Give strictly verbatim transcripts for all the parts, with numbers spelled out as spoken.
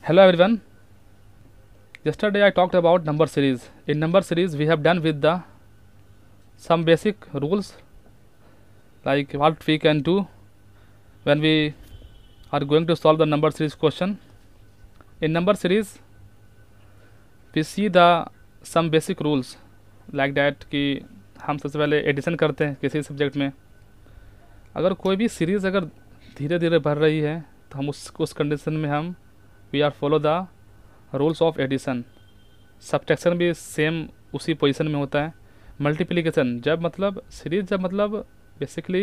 Hello everyone. Yesterday I talked about number series. In number series we have done with the some basic rules like what we can do when we are going to solve the number series question. In number series we see the some basic rules like that कि हम सबसे पहले addition करते हैं किसी subject में. अगर कोई भी सीरीज़ अगर धीरे धीरे बढ़ रही है तो हम उस उस कंडीशन में हम we are follow the rules of addition. Subtraction भी सेम उसी पोजीशन में होता है. मल्टीप्लिकेशन जब मतलब सीरीज जब मतलब बेसिकली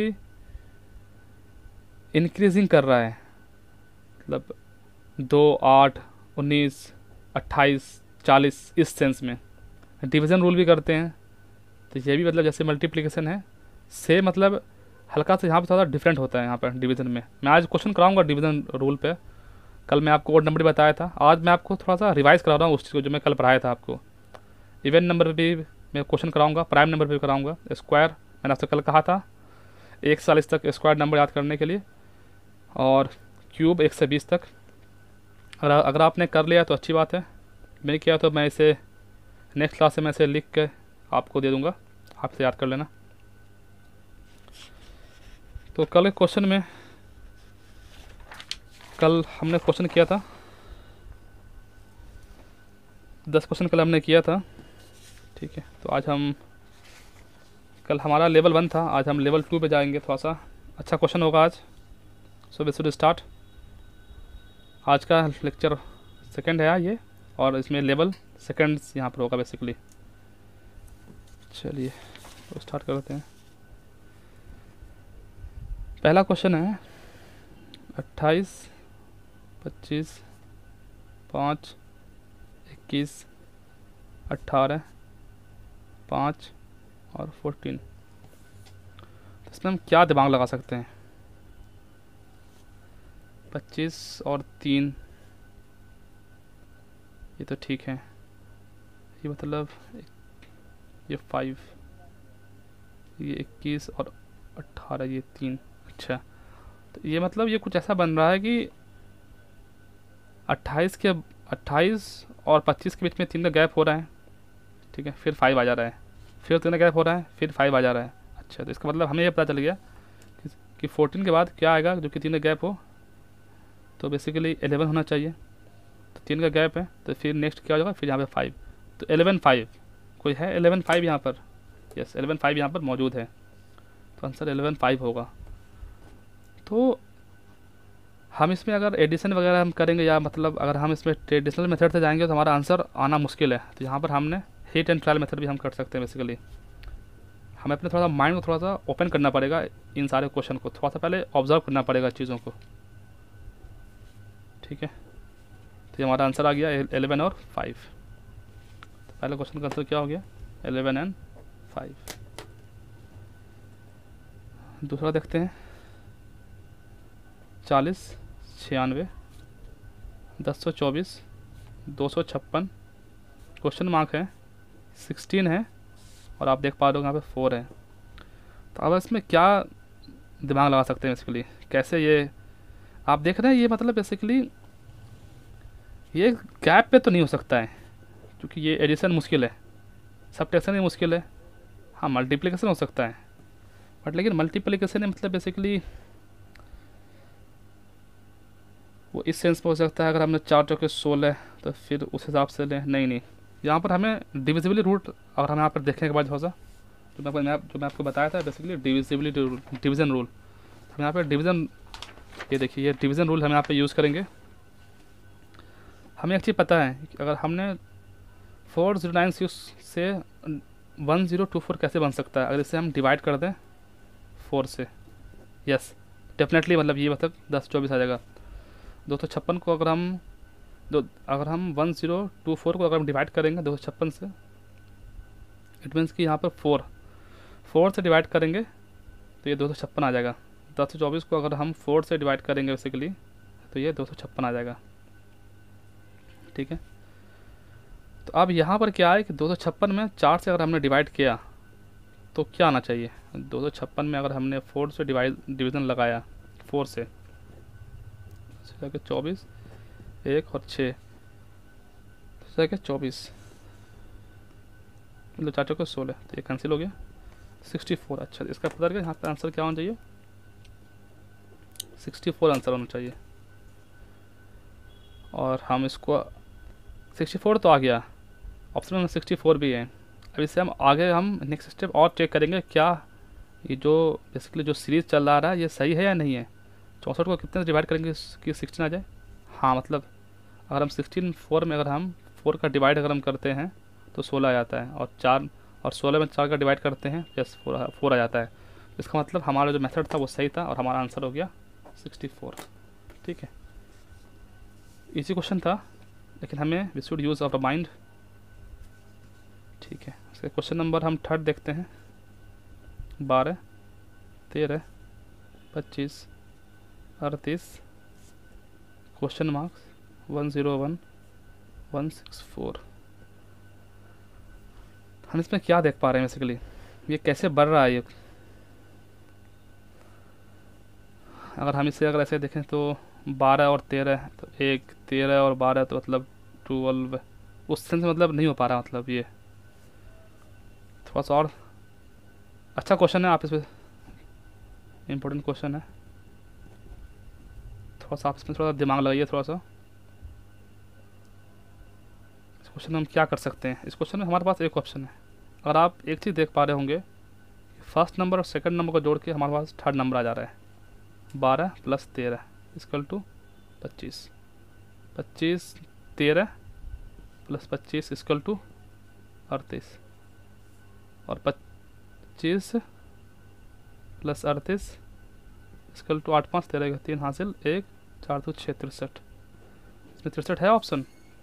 इंक्रीजिंग कर रहा है, मतलब दो आठ उन्नीस अट्ठाईस चालीस इस सेंस में. डिवीज़न रूल भी करते हैं तो ये भी मतलब जैसे मल्टीप्लिकेशन है से मतलब हल्का सा यहाँ पे थोड़ा डिफरेंट होता है. यहाँ पर डिवीज़न में मैं आज क्वेश्चन कराऊंगा डिवीज़न रूल पे. कल मैं आपको ओड नंबर बताया था, आज मैं आपको थोड़ा सा रिवाइज करा रहा हूँ उस चीज़ को जो मैं कल पढ़ाया था आपको. इवन नंबर पे भी मैं क्वेश्चन कराऊंगा, प्राइम नंबर पे भी कराऊंगा. स्क्वायर मैंने आपसे कल कहा था एक से चालीस तक स्क्वायर नंबर याद करने के लिए, और क्यूब एक से बीस तक. अगर अगर आपने कर लिया तो अच्छी बात है, नहीं किया तो मैं इसे नेक्स्ट क्लास से मैं इसे लिख के आपको दे दूँगा, आपसे याद कर लेना. तो कल क्वेश्चन में कल हमने क्वेश्चन किया था दस क्वेश्चन कल हमने किया था, ठीक है. तो आज हम कल हमारा लेवल वन था, आज हम लेवल टू पे जाएंगे. थोड़ा सा अच्छा क्वेश्चन होगा आज. So we should start. आज का लेक्चर सेकंड है ये, और इसमें लेवल सेकंड यहाँ पर होगा बेसिकली. चलिए तो स्टार्ट करते हैं. पहला क्वेश्चन है अट्ठाईस पच्चीस पाँच इक्कीस अट्ठारह पाँच और फोर्टीन. तो इसमें हम क्या दिमाग लगा सकते हैं. पच्चीस और तीन ये तो ठीक है, ये मतलब ये फाइव, ये इक्कीस और अट्ठारह ये तीन. अच्छा, तो ये मतलब ये कुछ ऐसा बन रहा है कि अट्ठाईस के अट्ठाईस और पच्चीस के बीच में तीन का गैप हो रहा है, ठीक है. फिर फाइव आ जा रहा है, फिर तीन का गैप हो रहा है, फिर फाइव आ जा रहा है. अच्छा, तो इसका मतलब हमें ये पता चल गया कि, कि फोर्टीन के बाद क्या आएगा जो कि तीन का गैप हो. तो बेसिकली एलेवन होना चाहिए. तो तीन का गैप है तो फिर नेक्स्ट क्या होगा, फिर यहाँ पे फाइव. तो एलेवन फाइव कोई है, एलेवन फाइव यहाँ पर. यस, एलेवन फाइव यहाँ पर मौजूद है. तो आंसर एलेवन फाइव होगा. तो हम इसमें अगर एडिशन वगैरह हम करेंगे या मतलब अगर हम इसमें ट्रेडिशनल मेथड से जाएंगे तो हमारा आंसर आना मुश्किल है. तो यहाँ पर हमने हिट एंड ट्रायल मेथड भी हम कर सकते हैं. बेसिकली हमें अपने थोड़ा सा माइंड को थोड़ा सा ओपन करना पड़ेगा, इन सारे क्वेश्चन को थोड़ा सा पहले ऑब्जर्व करना पड़ेगा चीज़ों को, ठीक है. तो हमारा आंसर आ गया एलेवन और फाइव. तो पहले क्वेश्चन का आंसर क्या हो गया, एलेवन एंड फाइव. दूसरा देखते हैं. चालीस छियानवे दस सौ चौबीस दो सौ छप्पन. क्वेश्चन मार्क है, सिक्सटीन है और आप देख पा रहे हो यहाँ पे फोर है. तो अब इसमें क्या दिमाग लगा सकते हैं बेसिकली, कैसे ये आप देख रहे हैं. ये मतलब बेसिकली ये गैप पे तो नहीं हो सकता है क्योंकि ये एडिशन मुश्किल है, सब्ट्रैक्शन भी मुश्किल है. हाँ, मल्टीप्लिकेशन हो सकता है, बट लेकिन मल्टीप्लिकेशन है मतलब बेसिकली वो इस सेंस में हो सकता है. अगर हमने चार चौके सोलह तो फिर उस हिसाब से लें. नहीं नहीं, यहाँ पर हमें डिविजिबिलिटी रूट अगर हम यहाँ पर देखने के बाद थोड़ा सा जो मैं जो मैं आपको बताया था basically divisibility rule, division rule. हम यहाँ पर डिवीज़न, ये देखिए ये डिवीज़न रूल हम यहाँ पे यूज़ करेंगे. हमें एक चीज़ पता है कि अगर हमने फोर जीरो नाइन सिक्स से वन ज़ीरो टू फोर कैसे बन सकता है अगर इसे हम डिवाइड कर दें फोर से. यस डेफिनेटली, मतलब ये मतलब दस चौबीस आ जाएगा. दो सौ छप्पन को अगर हम दो अगर हम वन ज़ीरो टू फोर को अगर हम डिवाइड करेंगे दो सौ छप्पन से, इट मीन्स कि यहाँ पर फोर फोर से डिवाइड करेंगे तो ये दो सौ छप्पन आ जाएगा. दस सौ चौबीस को अगर हम फोर से डिवाइड करेंगे बेसिकली तो ये दो सौ छप्पन आ जाएगा, ठीक है. तो अब यहाँ पर क्या है कि दो सौ छप्पन में चार से अगर हमने डिवाइड किया तो क्या आना चाहिए. दो सौ छप्पन में अगर हमने फोर से डिवाइड डिवीज़न लगाया फोर से, चौबीस एक और छः, तो क्या चौबीस, मतलब चार चौके सोलह, तो ये कैंसिल हो गया। सिक्सटी फोर, अच्छा इसका पता लगा यहाँ पे आंसर क्या होना चाहिए, सिक्सटी फोर आंसर होना चाहिए। और हम इसको सिक्सटी फोर तो आ गया, ऑप्शन में सिक्सटी फोर भी है। अब इससे हम आगे हम नेक्स्ट स्टेप और चेक करेंगे क्या ये जो बेसिकली जो सीरीज़ चल रहा है ये सही है या नहीं है। चौंसठ को कितने से डिवाइड करेंगे कि सिक्सटीन आ जाए, हाँ मतलब अगर हम सिक्सटीन फोर में अगर हम फोर का डिवाइड अगर हम करते हैं तो सोलह आ जाता है, और चार और सोलह में चार का डिवाइड करते हैं यस फोर फोर आ जाता है। इसका मतलब हमारा जो मेथड था वो सही था और हमारा आंसर हो गया सिक्सटी फोर। ठीक है, इजी क्वेश्चन था लेकिन हमें we should use our mind. ठीक है, इसके क्वेश्चन नंबर हम थर्ड देखते हैं। बारह, तेरह, पच्चीस, अड़तीस, question marks, one zero one, one six four. हम इसमें क्या देख पा रहे हैं बेसिकली, ये कैसे बढ़ रहा है ये। अगर हम इसे अगर ऐसे देखें तो बारह और तेरह तो एक, तेरह और बारह तो मतलब ट्वेल्व, उस सेंस मतलब नहीं हो पा रहा, मतलब ये थोड़ा सा और अच्छा क्वेश्चन है, आप इस पर इम्पोर्टेंट क्वेश्चन है, थोड़ा सा आप इसमें थोड़ा दिमाग लगाइए थोड़ा सा। इस क्वेश्चन में हम क्या कर सकते हैं, इस क्वेश्चन में हमारे पास एक ऑप्शन है। अगर आप एक चीज़ देख पा रहे होंगे, फर्स्ट नंबर और सेकंड नंबर को जोड़ के हमारे पास थर्ड नंबर आ जा रहा है, बारह प्लस तेरह इक्वल टू पच्चीस, पच्चीस तेरह प्लस पच्चीस इक्वल टू अड़तीस, और पच्चीस प्लस अड़तीस इक्वल टू आठ, पाँच तेरह का तीन हासिल, एक चार दो छः तिरसठ। इसमें तिरसठ है ऑप्शन,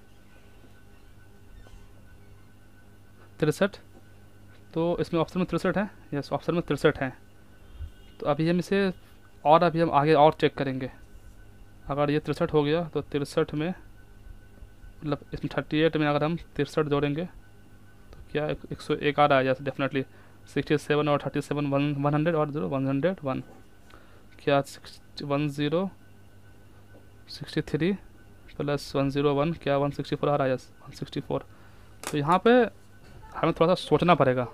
तिरसठ, तो इसमें ऑप्शन में तिरसठ है, यस ऑप्शन में तिरसठ है। तो अभी हम इसे और अभी हम आगे और चेक करेंगे। अगर ये तिरसठ हो गया तो तिरसठ में मतलब इसमें थर्टी एट में अगर हम तिरसठ जोड़ेंगे तो क्या एक सौ एक आ रहा है, जैसे डेफिनेटली सिक्सटी सेवन और thirty seven one one hundred और जीरो वन हंड्रेड वन, क्या one zero sixty three plus one zero one, क्या वन सिक्सटी फोर आ रहा है, यस वन सिक्सटी फोर। तो यहाँ पे हमें थोड़ा सा सोचना पड़ेगा।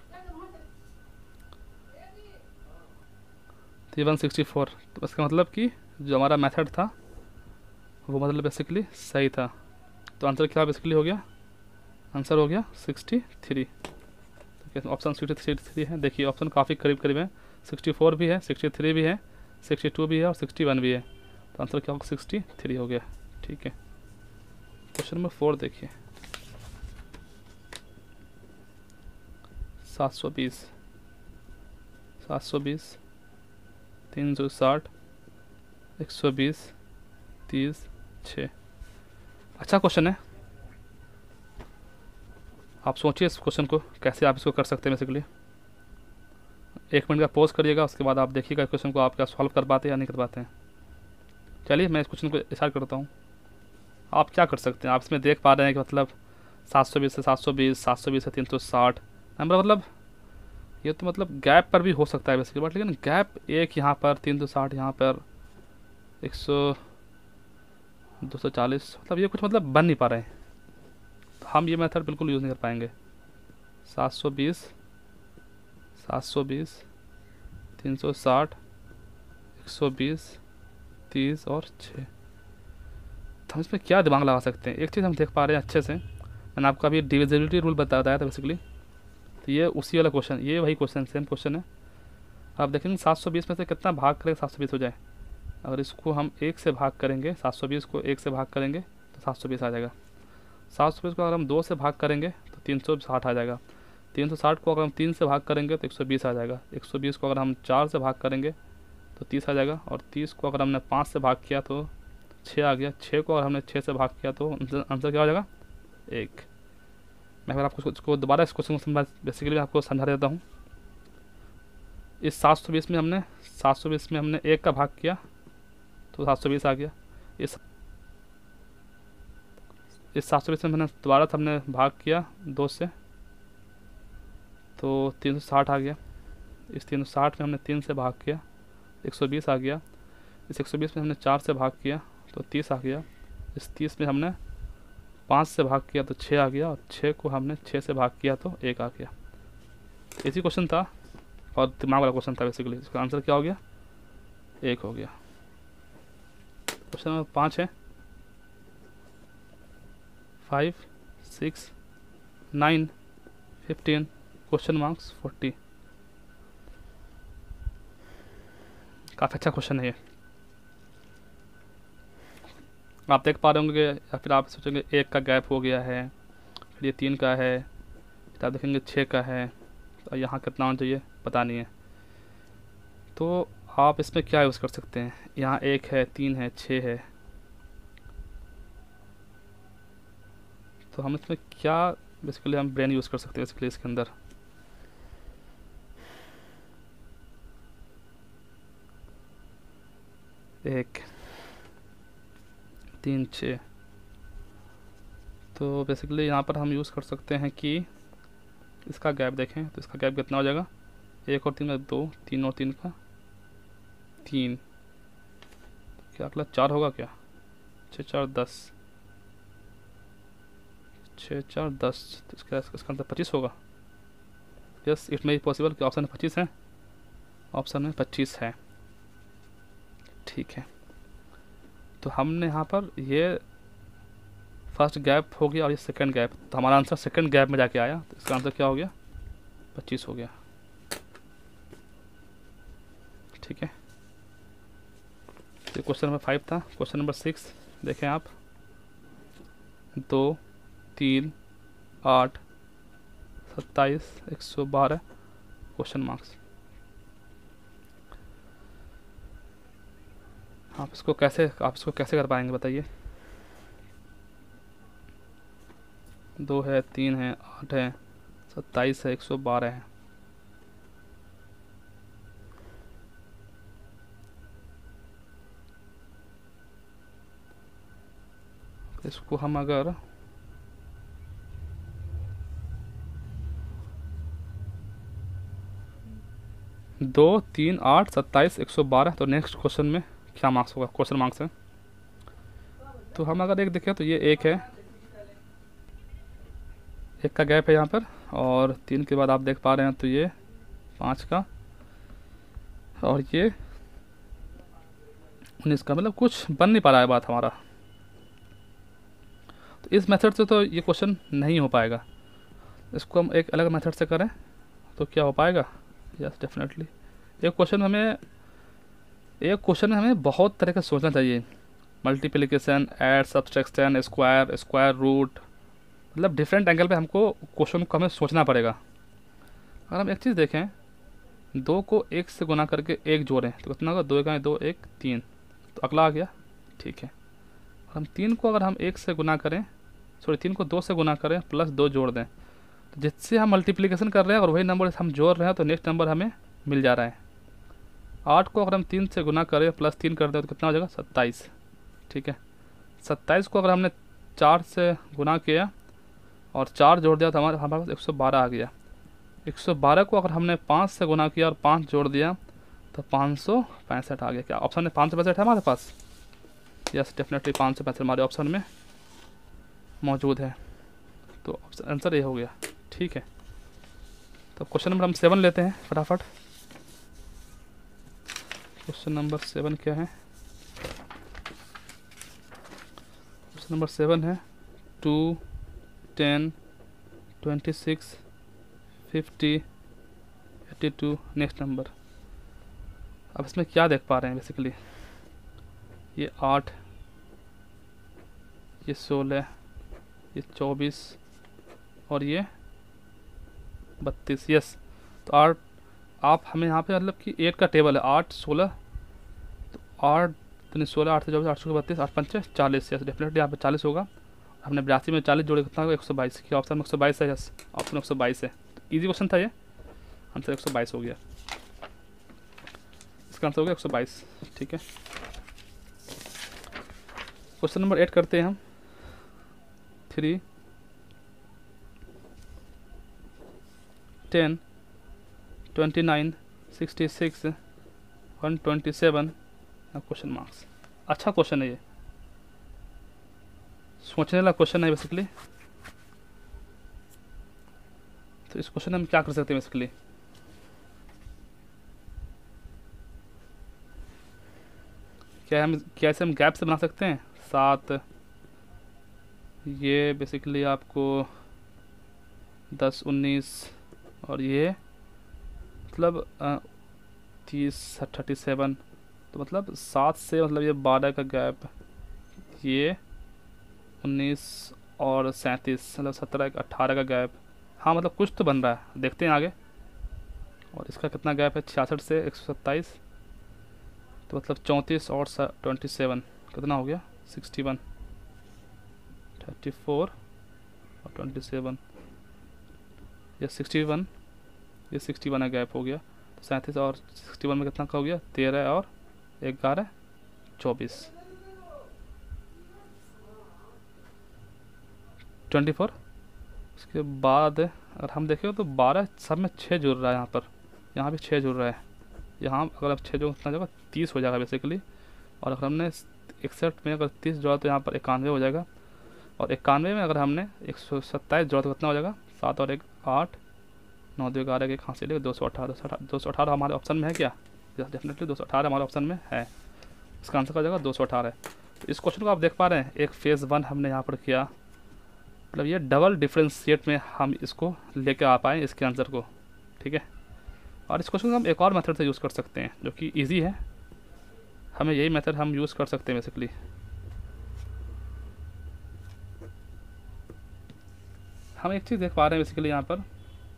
तो वन सिक्सटी फोर, तो इसका मतलब कि जो हमारा मेथड था वो मतलब बेसिकली सही था। तो आंसर क्या बेसिकली हो गया, आंसर हो गया सिक्सटी थ्री। तो ऑप्शन सिक्सटी थ्री है, देखिए ऑप्शन काफ़ी करीब करीब है, सिक्सटी फोर भी है, सिक्सटी थ्री भी है, सिक्सटी टू भी है और सिक्सटी वन भी है। तो आंसर क्या होगा, सिक्सटी थ्री हो गया। ठीक है, क्वेश्चन नंबर फोर देखिए, सात सौ बीस, सात सौ बीस, तीन सौ साठ, एक सौ बीस, तीस, छः। अच्छा क्वेश्चन है, आप सोचिए इस क्वेश्चन को कैसे आप इसको कर सकते हैं। बेसिकली एक मिनट का पॉज करिएगा, उसके बाद आप देखिएगा क्वेश्चन को आप क्या सॉल्व कर पाते हैं या नहीं कर पाते हैं। चलिए मैं इस क्वेश्चन को इशारा करता हूँ, आप क्या कर सकते हैं। आप इसमें देख पा रहे हैं कि मतलब सात सौ बीस से सात सौ बीस, सात सौ बीस से तीन सौ साठ नंबर, मतलब ये तो मतलब गैप पर भी हो सकता है बेसिकली, बट लेकिन गैप एक यहाँ पर, तीन सौ साठ यहाँ पर, एक सौ दो सौ चालीस, मतलब ये कुछ मतलब बन नहीं पा रहे हैं। तो हम ये मेथड बिल्कुल यूज़ नहीं कर पाएंगे। सात सौ बीस, सात सौ बीस, तीन सौ साठ, एक सौ बीस, तीस और छः। तो हम इसमें क्या दिमाग लगा सकते हैं। एक चीज़ हम देख पा रहे हैं अच्छे से, मैंने आपको अभी डिविजिबिलिटी रूल बताया था बेसिकली, तो ये उसी वाला क्वेश्चन, ये वही क्वेश्चन सेम क्वेश्चन है। आप देखेंगे सात सौ बीस में से कितना भाग करेंगे सात सौ बीस हो जाए। अगर इसको हम एक से भाग करेंगे, सात सौ बीस को एक से भाग करेंगे तो सात सौ बीस आ जाएगा। सात सौ बीस को अगर हम दो से भाग करेंगे तो तीन सौ साठ आ जाएगा। तीन सौ साठ को अगर हम तीन से भाग करेंगे तो एक सौ बीस आ जाएगा। एक सौ बीस को अगर हम चार से भाग करेंगे तो तीस आ जाएगा। और तीस को अगर हमने पाँच से भाग किया तो छः आ गया। छः को अगर हमने छः से भाग किया तो आंसर क्या हो जाएगा, एक। मैं अगर आपको इसको दोबारा इस क्वेश्चन को बेसिकली आपको समझा देता हूँ। इस सात सौ बीस में हमने सात सौ बीस में हमने एक का भाग किया तो सात सौ बीस आ गया। इस इस सात सौ बीस में मैंने दोबारा से हमने भाग किया दो से तो तीन सौ साठ आ गया। इस तीन सौ साठ में हमने तीन से भाग किया, एक सौ बीस आ गया। इस एक सौ बीस में हमने चार से भाग किया तो तीस आ गया। इस तीस में हमने पाँच से भाग किया तो छः आ गया, और छः को हमने छः से भाग किया तो एक आ गया। इसी क्वेश्चन था और दिमाग वाला क्वेश्चन था बेसिकली। इसका आंसर क्या हो गया? एक हो गया। क्वेश्चन नंबर पाँच है five six nine fifteen question marks forty. काफ़ी अच्छा क्वेश्चन है ये। आप देख पा रहे होंगे, या फिर आप सोचेंगे एक का गैप हो गया है, फिर ये तीन का है, फिर आप देखेंगे छः का है, और यहाँ कितना होना चाहिए पता नहीं है। तो आप इसमें क्या यूज़ कर सकते हैं? यहाँ एक है, तीन है, छः है, तो हम इसमें क्या बेसिकली हम ब्रेन यूज़ कर सकते हैं बेसिकली इसके अंदर। एक तीन छः, तो बेसिकली यहाँ पर हम यूज़ कर सकते हैं कि इसका गैप देखें तो इसका गैप कितना हो जाएगा? एक और तीन का दो, तीन और तीन का तीन, क्या अगला चार होगा क्या? छः चार दस, छः चार दस, तो इसका इसका अंदर पच्चीस होगा। Yes, it may be possible कि ऑप्शन में पच्चीस है, ऑप्शन में पच्चीस है। ठीक है, तो हमने यहाँ पर ये फर्स्ट गैप हो गया और ये सेकंड गैप, तो हमारा आंसर सेकंड गैप में जाके आया, तो इसका आंसर क्या हो गया? पच्चीस हो गया। ठीक है, तो क्वेश्चन नंबर फाइव था। क्वेश्चन नंबर सिक्स देखें आप, दो तीन आठ सत्ताईस एक सौ बारह क्वेश्चन मार्क्स। आप इसको कैसे आप इसको कैसे कर पाएंगे बताइए? दो है, तीन है, आठ है, सत्ताईस है, एक सौ बारह है। इसको हम अगर दो तीन आठ सत्ताईस एक सौ बारह, तो नेक्स्ट क्वेश्चन में क्या मार्क्स होगा? क्वेश्चन मार्क्स है, तो हम अगर एक देखें तो ये एक है, एक का गैप है यहाँ पर, और तीन के बाद आप देख पा रहे हैं तो ये पाँच का, और ये उन्नीस का, मतलब कुछ बन नहीं पा रहा है बात हमारा। तो इस मेथड से तो ये क्वेश्चन नहीं हो पाएगा। इसको हम एक अलग मेथड से करें तो क्या हो पाएगा? Yes definitely. एक क्वेश्चन हमें एक क्वेश्चन में हमें बहुत तरह का सोचना चाहिए। Multiplication, add, subtraction, square, square root, मतलब डिफरेंट एंगल पे हमको क्वेश्चन को हमें सोचना पड़ेगा। अगर हम एक चीज़ देखें, दो को एक से गुना करके एक जोड़ें तो कितना होगा? दो का दो, एक तीन, तो अगला आ गया। ठीक है, और हम तीन को अगर हम एक से गुना करें, सॉरी तीन को दो से गुना करें प्लस दो जोड़ दें, तो जिससे हम मल्टीप्लिकेशन कर रहे हैं और वही नंबर हम जोड़ रहे हैं, तो नेक्स्ट नंबर हमें मिल जा रहा है। आठ को अगर हम तीन से गुना करें प्लस तीन कर दें तो कितना हो जाएगा? सत्ताईस। ठीक है, सत्ताईस को अगर हमने चार से गुना किया और चार जोड़ दिया तो हमारे हमारे पास एक सौ बारह आ गया। एक सौ बारह को अगर हमने पाँच से गुना किया और पाँच जोड़ दिया तो पाँच सौ पैंसठ आ गया। क्या ऑप्शन में पाँच सौ पैंसठ है हमारे पास? यस डेफिनेटली पाँच सौ पैंसठ हमारे ऑप्शन में मौजूद है, तो आंसर ये हो गया। ठीक है, तो क्वेश्चन नंबर हम सेवन लेते हैं फटाफट। क्वेश्चन नंबर सेवन क्या है? क्वेश्चन नंबर सेवन है two ten twenty six fifty eighty two next number. अब इसमें क्या देख पा रहे हैं बेसिकली? ये आठ, ये सोलह, ये चौबीस और ये बत्तीस। यस, तो आठ आप हमें यहाँ पे मतलब कि एट का टेबल है, आठ सोलह, तो आठ तीन सोलह, आठ से चौबीस, आठ सौ बत्तीस, आठ पंचे चालीस। यस डेफिनेटली यहाँ पे चालीस होगा। हमने बयासी में चालीस जोड़े कितना होगा? एक सौ बाईस। की ऑप्शन में एक सौ बाईस है। यस ऑप्शन एक सौ बाईस है। तो ईजी क्वेश्चन था ये, आंसर एक सौ बाईस हो गया। इसका आंसर हो गया एक सौ बाईस। ठीक है, क्वेश्चन नंबर एट करते हैं हम। Three ten twenty nine sixty six one twenty seven question marks. अच्छा क्वेश्चन है ये। सोचने वाला क्वेश्चन है बेसिकली। तो इस क्वेश्चन में हम क्या कर सकते हैं बेसिकली, क्या हम क्या ऐसे हम गैप से बना सकते हैं सात, ये बेसिकली आपको दस उन्नीस, और ये मतलब तीस थर्टी सेवन, तो मतलब सात से मतलब ये बारह का गैप, ये उन्नीस और सैंतीस मतलब सत्रह का अट्ठारह का गैप। हाँ मतलब कुछ तो बन रहा है, देखते हैं आगे। और इसका कितना गैप है, छियासठ से एक सौ सत्ताईस, तो मतलब चौंतीस और ट्वेंटी सेवन कितना हो गया, सिक्सटी वन, थर्टी फोर और ट्वेंटी सेवन, ये सिक्सटी वन, ये सिक्सटी वन का गैप हो गया। तो सैंतीस और सिक्सटी वन में कितना का हो गया, तेरह और ग्यारह चौबीस, ट्वेंटी फोर। उसके बाद अगर हम देखें तो बारह सब में छः जुड़ रहा है, यहाँ पर यहाँ भी छः जुड़ रहा है, यहाँ अगर अब छः जो कितना जाएगा, तीस हो जाएगा बेसिकली। और अगर हमने इकसठ में अगर तीस जोड़ा तो यहाँ पर इक्यानवे हो जाएगा, और इक्यानवे में अगर हमने एक सौ सत्ताईस जोड़ा तो कितना हो जाएगा, सात और एक आठ, नौ दो ग्यारह, एक हासिल दो सौ अठारह, दो सौ अठारह हमारे ऑप्शन में है क्या, डेफिनेटली दो सौ अठारह हमारे ऑप्शन में है, इसका आंसर का जाएगा दो सौ अठारह। तो इस क्वेश्चन को आप देख पा रहे हैं, एक फेज़ वन हमने यहाँ पर किया, मतलब ये डबल डिफरेंशिएट में हम इसको लेके आ पाए इसके आंसर को, ठीक है। और इस क्वेश्चन को हम एक और मेथड से यूज़ कर सकते हैं जो कि इजी है, हमें यही मेथड हम यूज़ कर सकते हैं बेसिकली। हम एक चीज़ देख पा रहे हैं बेसिकली यहाँ पर,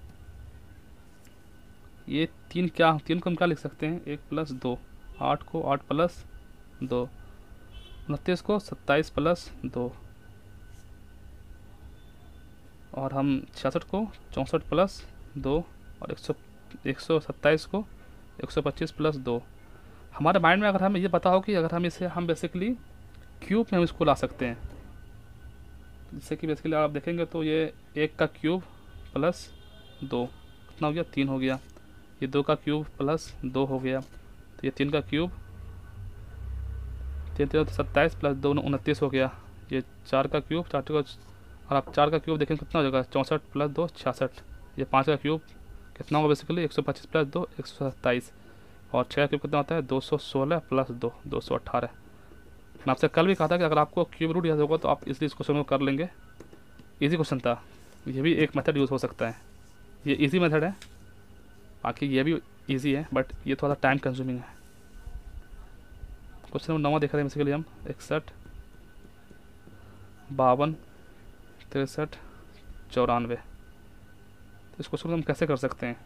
ये तीन क्या, तीन को हम क्या लिख सकते हैं, एक प्लस दो, आठ को आठ प्लस दो, उनतीस को सत्ताईस प्लस दो, और हम छियासठ को चौंसठ प्लस दो, और एक सौ एक सौ सत्ताईस को एक सौ पच्चीस प्लस दो। हमारे माइंड में अगर हमें ये पता हो कि अगर हम इसे हम बेसिकली क्यूब में हम इसको ला सकते हैं, जिससे कि बेसिकली आप देखेंगे तो ये एक का क्यूब प्लस दो कितना हो गया, तीन हो गया, ये दो का क्यूब प्लस दो हो गया, तो ये तीन का क्यूब, तीन तीन सत्ताईस प्लस दो उनतीस हो गया, ये चार का क्यूब, चार का, और आप चार का क्यूब देखेंगे कितना हो जाएगा, चौंसठ प्लस दो छियासठ, ये पाँच का क्यूब कितना होगा बेसिकली एक सौ पच्चीस प्लस दो एक सौ सत्ताईस, और छः का क्यूब कितना होता है दो सौ सोलह प्लस दो दो सौ अट्ठारह। मैं आपसे कल भी कहा था कि अगर आपको क्यूब रूट याद होगा तो आप इसलिए इस क्वेश्चन को कर लेंगे, इजी क्वेश्चन था, ये भी एक मेथड यूज़ हो सकता है, ये इजी मेथड है, बाकी ये भी इजी है बट ये थोड़ा टाइम कंज्यूमिंग है। क्वेश्चन नंबर नौ देख रहे हैं बेसिकली हम, इकसठ, बावन, तिरसठ, चौरानवे। तो इस क्वेश्चन को हम कैसे कर सकते हैं,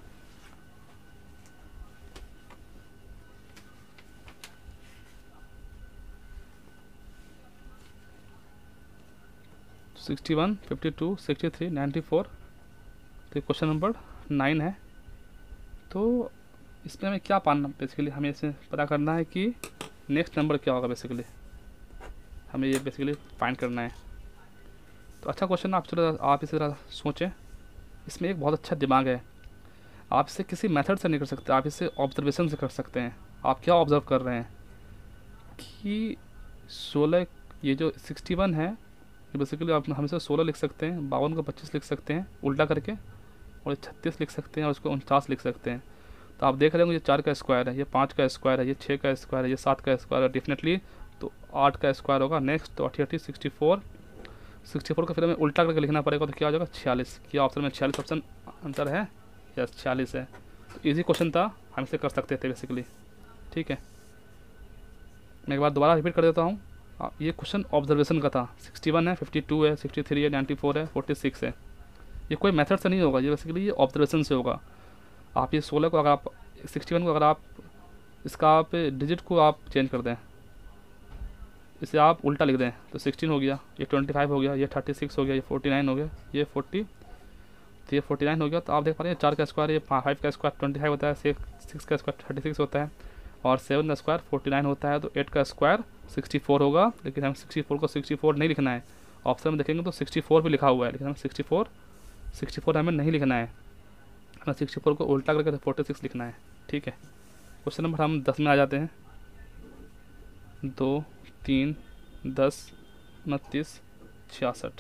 sixty one, fifty two, sixty three, ninety four, तो क्वेश्चन नंबर नाइन है। तो इसमें हमें क्या पाना, बेसिकली हमें इसे पता करना है कि नेक्स्ट नंबर क्या होगा, बेसिकली हमें ये बेसिकली फाइंड करना है। तो अच्छा क्वेश्चन, आप चलो आप इसे ज़रा सोचें, इसमें एक बहुत अच्छा दिमाग है, आप इसे किसी मेथड से नहीं कर सकते, आप इसे ऑब्जर्वेशन से कर सकते हैं। आप क्या ऑब्जर्व कर रहे हैं कि सोलह, ये जो सिक्सटी वन है ये बेसिकली आप हम इसे सोलह लिख सकते हैं, बावन को पच्चीस लिख सकते हैं उल्टा करके, और छत्तीस लिख सकते हैं और उसको उनचास लिख सकते हैं। तो आप देख रहे होंगे ये चार का स्क्वायर है, ये पाँच का स्क्वायर है, ये छः का स्क्वायर है, ये सात का स्क्वायर है, डेफिनेटली तो आठ का स्क्वायर होगा। नेक्स्ट तो अठी अठी सिक्सटी फोर, सिक्सटी फोर का फिर हमें उल्टा करके लिखना पड़ेगा, तो क्या हो जाएगा छियालीस। क्या ऑप्शन में छियालीस ऑप्शन आंसर है, यस छियालीस है। तो ईजी क्वेश्चन था, हम इसे कर सकते थे बेसिकली, ठीक है। मैं एक बार दोबारा रिपीट कर देता हूँ, ये क्वेश्चन ऑब्जर्वेशन का था, सिक्सटी वन है, फिफ्टी टू है, सिक्सटी थ्री है, नाइन्टी फोर है, फोर्टी सिक्स है। ये कोई मेथड से नहीं होगा, ये बेसिकली ये ऑब्जर्वेशन से होगा। आप ये सोलह को अगर आप सिक्सटी वन को अगर आप इसका आप डिजिट को आप चेंज कर दें, इसे आप उल्टा लिख दें तो सिक्सटीन हो गया, ये ट्वेंटी फाइव हो गया, ये थर्टी सिक्स हो गया, ये फोर्टी नाइन हो गया, ये फोर्टी, तो ये फोर्टी नाइन हो गया। तो आप देख पा रहे हैं चार का स्क्वायर, ये फाइव का स्क्वायर ट्वेंटी फाइव होता है, सिक्स का स्क्वायर थर्टी सिक्स होता है, और सेवन का स्क्वायर फोर्टी नाइन होता है, तो एट का स्क्वायर सिक्सटी फोर होगा। लेकिन हम सिक्सटी फोर को सिक्सटी फोर नहीं लिखना है, ऑप्शन में देखेंगे तो सिक्सटी फोर भी लिखा हुआ है, लेकिन हमें सिक्सटी फोर सिक्सटी फोर हमें नहीं लिखना है, हमें सिक्सटी फोर को उल्टा करके फोर्टी सिक्स लिखना है, ठीक है। क्वेश्चन नंबर हम दस में आ जाते हैं, दो, तीन, दस, उनतीस, छियासठ।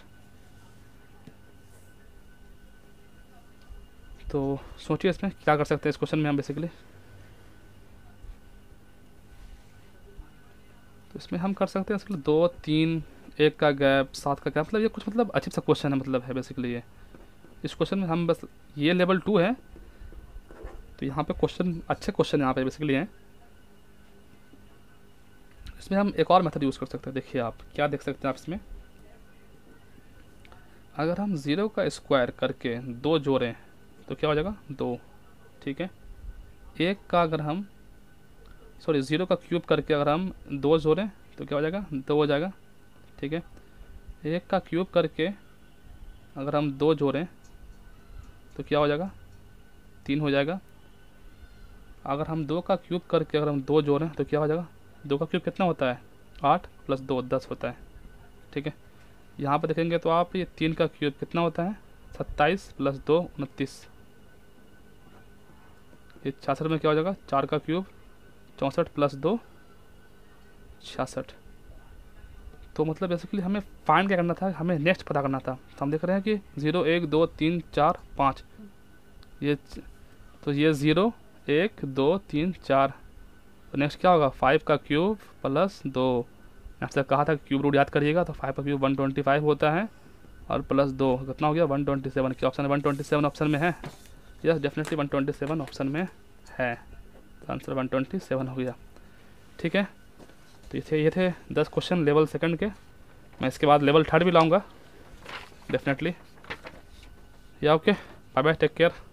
तो सोचिए इसमें क्या कर सकते हैं इस क्वेश्चन में हम बेसिकली। तो इसमें हम कर सकते हैं इसके दो तीन एक का गैप सात का गैप, मतलब ये कुछ मतलब अजीब सा क्वेश्चन है, मतलब है बेसिकली ये। इस क्वेश्चन में हम बस ये लेवल टू है, तो यहाँ पे क्वेश्चन अच्छे क्वेश्चन यहाँ पे बेसिकली हैं। इसमें हम एक और मेथड यूज़ कर सकते हैं। देखिए आप क्या देख सकते हैं आप इसमें, अगर हम ज़ीरो का स्क्वायर करके दो जोड़ें तो क्या हो जाएगा, दो। ठीक है, एक का अगर हम सॉरी ज़ीरो का क्यूब करके अगर हम दो जोड़ें तो क्या हो जाएगा, दो हो जाएगा। ठीक है, एक का क्यूब करके अगर हम दो जोड़ें तो क्या हो जाएगा, तीन हो जाएगा। अगर हम दो का क्यूब करके अगर हम दो जोड़ें तो क्या हो जाएगा, दो का क्यूब कितना होता है, आठ प्लस दो दस होता है। ठीक है, यहाँ पर देखेंगे तो आप ये तीन का क्यूब कितना होता है, सत्ताईस प्लस दो उनतीस। ये छियासठ में क्या हो जाएगा, चार का क्यूब चौंसठ प्लस दो छियासठ। तो मतलब बेसिकली हमें फाइंड क्या करना था, हमें नेक्स्ट पता करना था। तो हम देख रहे हैं कि ज़ीरो एक दो तीन चार पाँच, ये तो ये ज़ीरो एक दो तीन चार, तो नेक्स्ट क्या होगा, फाइव का क्यूब प्लस दो। आपसे कहा था क्यूब रूट याद करिएगा, तो फाइव का क्यूब वन ट्वेंटी फाइव होता है और प्लस दो कितना हो गया, वन ट्वेंटी सेवन। क्या ऑप्शन है, वन ट्वेंटी सेवन ऑप्शन में है। Yes definitely one twenty seven option में है, तो आंसर वन ट्वेंटी सेवन हो गया। ठीक है, तो ये थे ये थे दस क्वेश्चन लेवल सेकंड के। मैं इसके बाद लेवल थर्ड भी लाऊंगा डेफिनेटली। या okay, bye bye, take care.